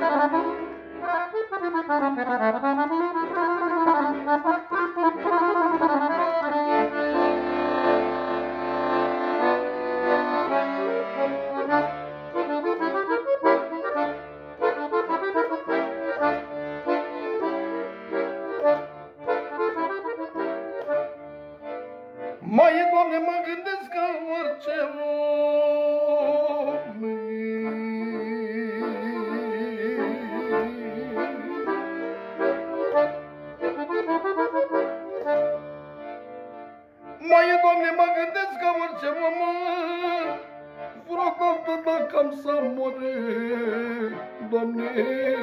Mai, Doamne, mă gândesc că orice om mai, Doamne, mă gândesc că orice om vreodată dacă am să mor, Doamne,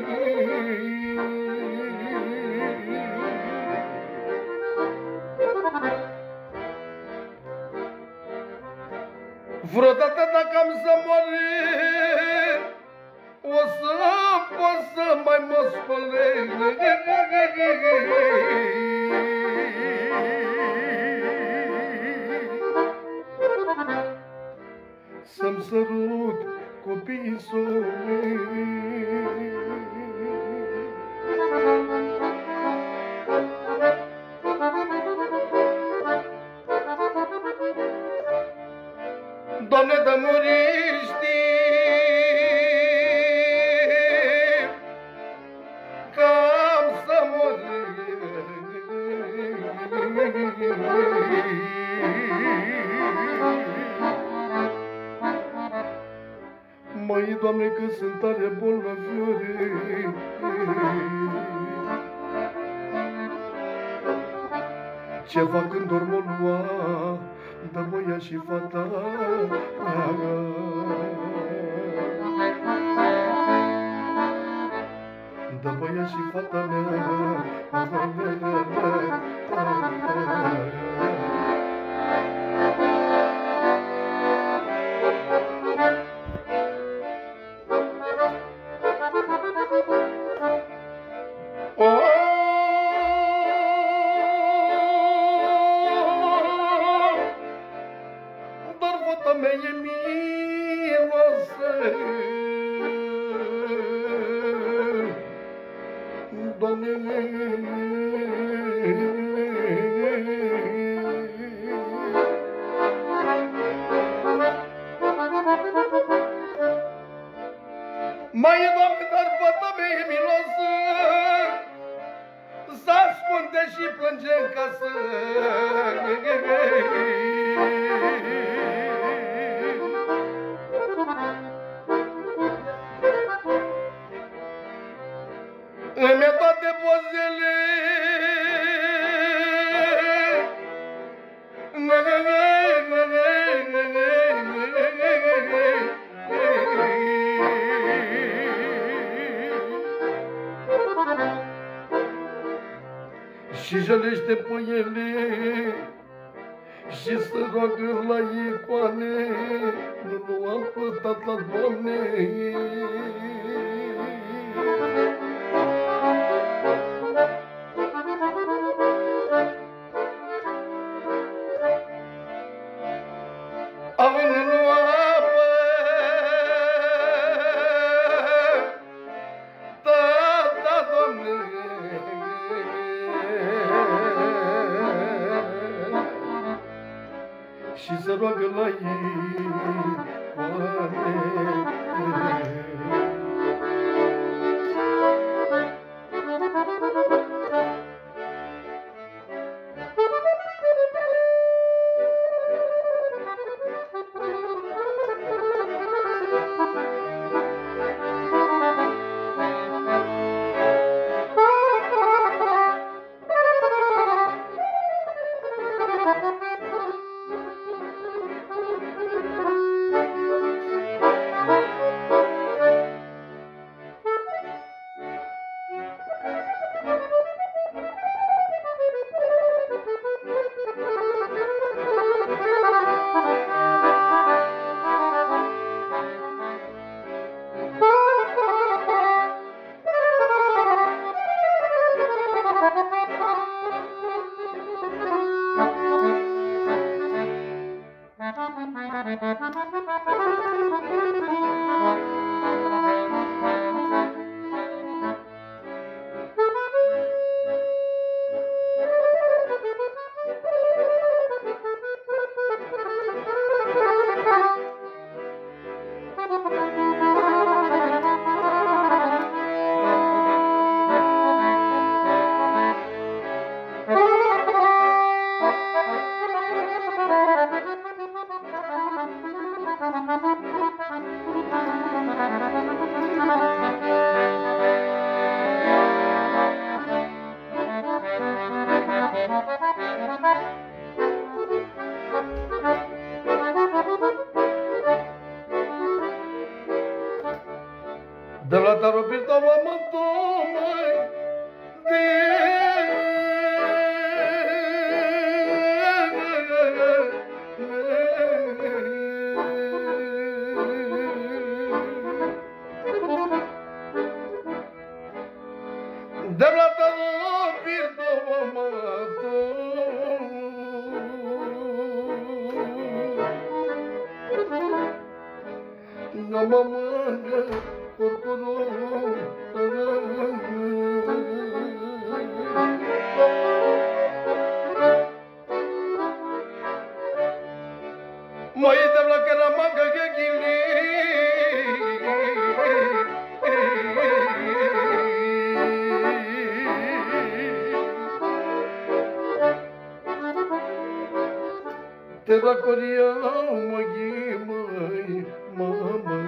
vreodată dacă am să mor, o să pot să mai mă spălesc. Să-mi sărut copiii soi. Doamne, dă muriști că am să mor. Măi, Doamne, că sunt tare bolnavi, ce fac când dorm o lua, dă boia și fata mea. Dă boia și fata mea. Dar fata mea e miloasă, Doamne, mai, Doamne, dar fata mea e miloasă, s-ascunde și plânge în casă. Îmi ia toate pozele, și jălește pe ele și se roagă la icoane, nu am pătat la Doamne. Având în apă, tata, Doamne, și se roagă la icoane. de la taropita mamatoma de la taropita mamatoma Mai de la cara manga gili te va coria mai mama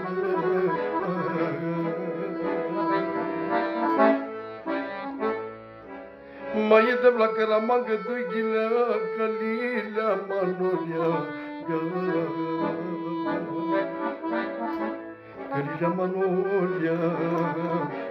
Mai de la cara manga gili kalila manolia Kalila manolia